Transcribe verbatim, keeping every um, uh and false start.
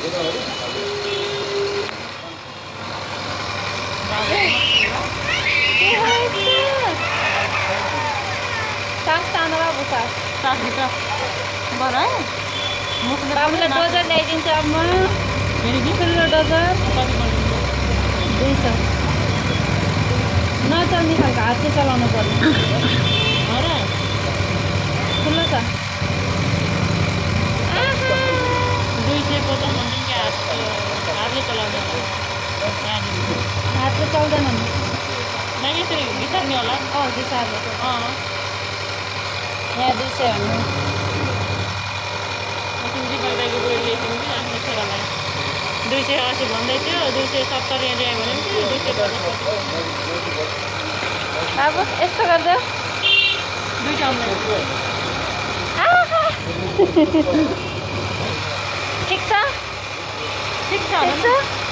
सास तानो बाबु सास सास भित्र बर है बाबुलाई डोजर ल्याइदिन्छु अब म ठुलो डोजर दुई सौ नचल्ने खालको हातले चलाउनु पर्ने ठुलो छ दुई सयको त भन्छ कि हातले चलाउने हातले चल्दैन नि यसरी घिसार्ने होला अँ घिसार्ने अँ यहाँ दुई सय भन्नु तिमी दाइको बुढो ल्याइदिनु कि आफ्नो छोरालाई दुई सय असी भन्दै थियो दुई सय सत्तर यहाँ ल्यायो भने पनि दुई सय बाबु यस्तो गर्दै दुईवटा ठिक छ ठिक छ ठिक छ